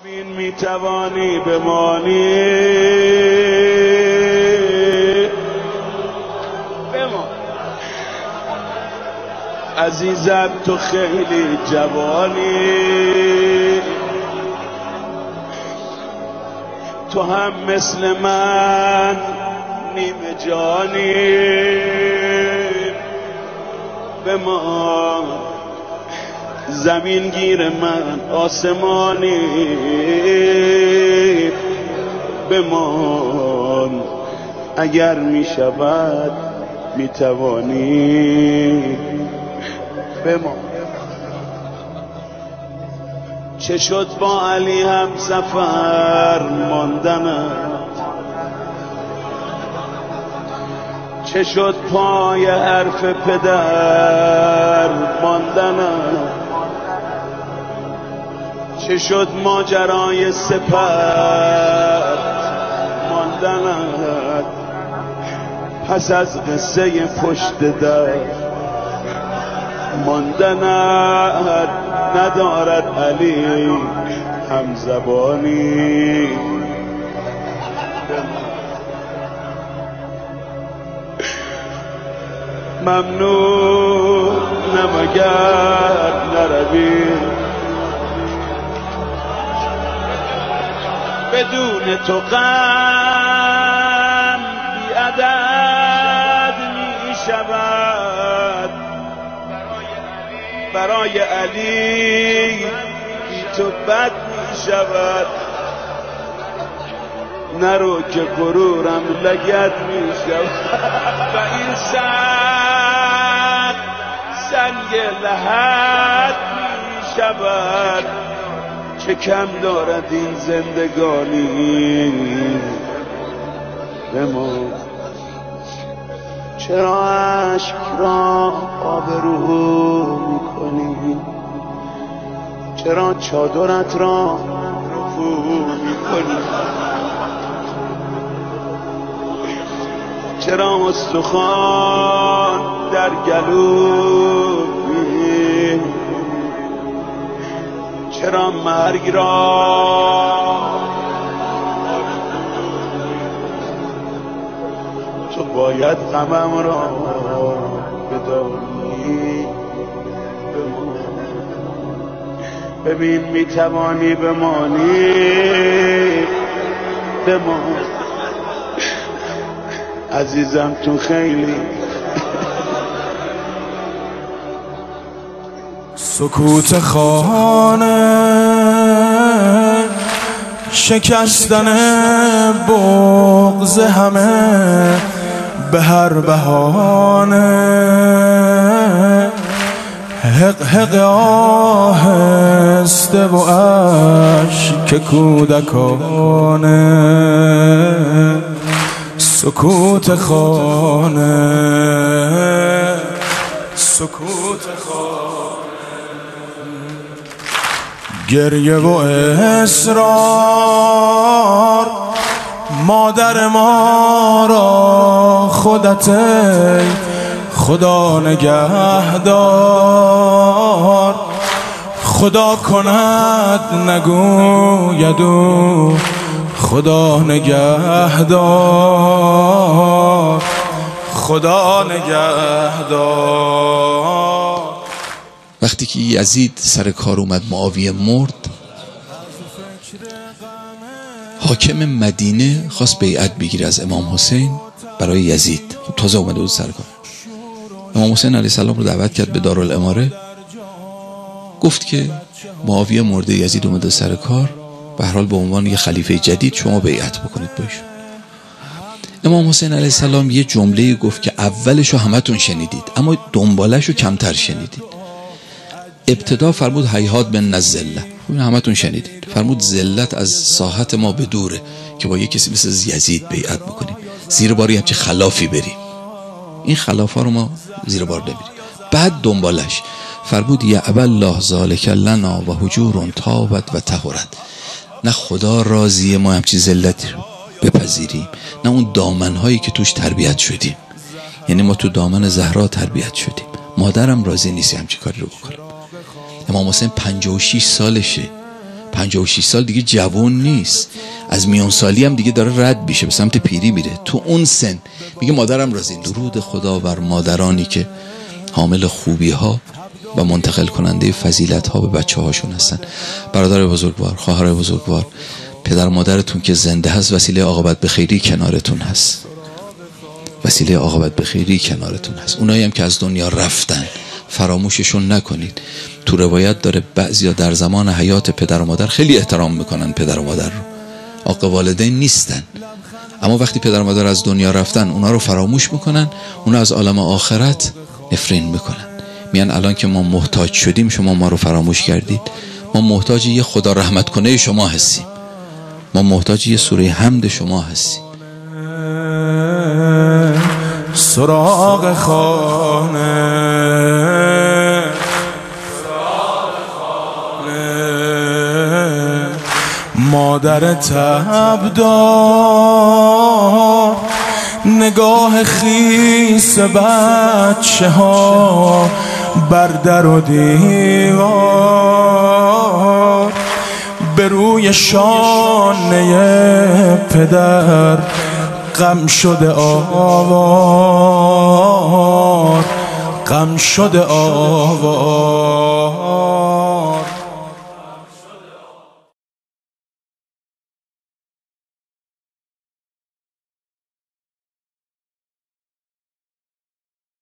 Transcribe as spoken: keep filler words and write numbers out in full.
ببین میتوانی بمانی بمان عزیزم، تو خیلی جوانی، تو هم مثل من نیمه جانی، بمان زمین گیر من آسمانی، بمان اگر می شود می توانی بمان. چه شد با علی هم سفر ماندنت، چه شد پای حرف پدر ماندنت، چه شد ماجرای سپر ماندنت، پس از قصه پشت در ماندنت، ندارد علی هم زبانی. ممنون نمگر نروی بدون تو، غم بی عدد می شود برای علی، بی تو بد می شود. نرو که غرورم لگد می شود و این سنگ سنگ لحد می شود. چه کم دارد این زندگانی بمان. چرا عشق را آبرو میکنی، چرا چادرت را رفو میکنی، چرا استخوان در گلویی، چرا مرگ را تو باید غمم را بدانی. ببین میتوانی بمانی بمان عزیزم، تو خیلی سکوت خانه، شکستن بغض همه به هر بهانه، حق حق آهسته و اشک کودکانه، سکوت خانه، سکوت خانه، گریه و اصرار، مادر ما را خودت ای خدا نگهدار، خدا کند نگوید او خدا نگهدار، خدا نگهدار. وقتی که یزید سر کار اومد معاویه مرد، حاکم مدینه خواست بیعت بگیره از امام حسین برای یزید. تازه اومده بود سر کار. امام حسین علیه السلام رو دعوت کرد به دارالاماره، گفت که معاویه مرده، یزید اومده سر کار، به هر حال به عنوان یه خلیفه جدید شما بیعت بکنید باشون. امام حسین علیه السلام یه جمله گفت که اولشو همتون شنیدید اما دنبالشو کمتر شنیدید. ابتدا فرمود هیهات من الذله، همتون شنیدید. فرمود ذلت از ساحت ما به دوره که با یه کسی مثل یزید بیعت بکنیم، زیر باری همچه خلافی بریم، این خلافا رو ما زیر بار نمیریم. بعد دنبالش فرمود یعبی الله ذالک لنا و هجور طابت و طهرت، نه خدا راضیه ما همچی ذلتی رو بپذیریم، نه اون دامنهایی که توش تربیت شدیم. یعنی ما تو دامن زهرا تربیت شدیم، مادرم راضی نیست همچی کاری رو بکنم. امام حسین پنجاه و شش سالشه، پنجاه و شش سال دیگه جوان نیست، از میان سالی هم دیگه داره رد میشه، به سمت پیری میره. تو اون سن میگه مادرم راضی. درود خدا بر مادرانی که حامل خوبی ها و منتقل کننده فضیلت ها به بچه هاشون هستن. برادر بزرگوار، خواهر بزرگوار، پدر مادرتون که زنده هست وسیله عاقبت به خیری کنارتون هست، وسیله عاقبت به خیری کنارتون هست. اونایی هم که از دنیا رفتن فراموششون نکنید. تو روایت داره بعضیا در زمان حیات پدر و مادر خیلی احترام میکنن پدر و مادر رو، عاق والدین نیستن، اما وقتی پدر و مادر از دنیا رفتن اونا رو فراموش میکنن، اونا از عالم آخرت نفرین میکنن. میان الان که ما محتاج شدیم شما ما رو فراموش کردید. ما محتاج یه خدا رحمت کنه شما هستیم، ما محتاج یه سوره حمد شما هستیم. سراغ خانه مادر تبدار، نگاه خیس بچه ها بر در و دیوار، به روی شانه پدر غم شده آوار، غم شده آوار.